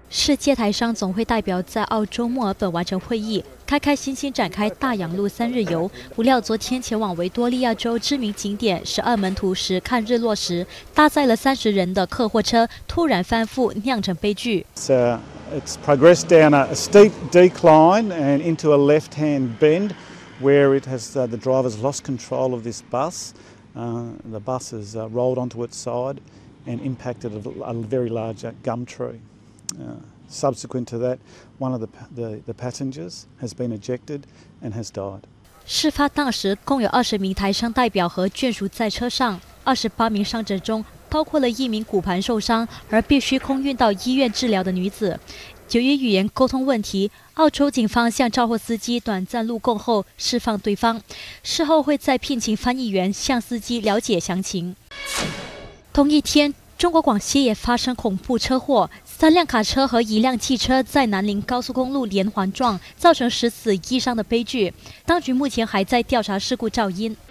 世界台商总会代表在澳洲墨尔本完成会议，开开心心展开大洋路3日游。不料昨天前往维多利亚州知名景点12门徒时看日落时，搭载了30人的客货车突然翻覆，酿成悲剧。 It's progressed down a steep decline and into a left-hand bend, where it has the driver's lost control of this bus. The bus has rolled onto its side and impacted a very large gum tree. Subsequent to that, one of the passengers has been ejected and has died. 事发当时，共有20名台商代表和眷属在车上，28名伤者中包括了1名骨盘受伤而必须空运到医院治疗的女子。由于语言沟通问题，澳洲警方向肇祸司机短暂录供后释放对方，事后会再聘请翻译员向司机了解详情。同一天，中国广西也发生恐怖车祸，3辆卡车和1辆汽车在南宁高速公路连环撞，造成10死1伤的悲剧。当局目前还在调查事故肇因。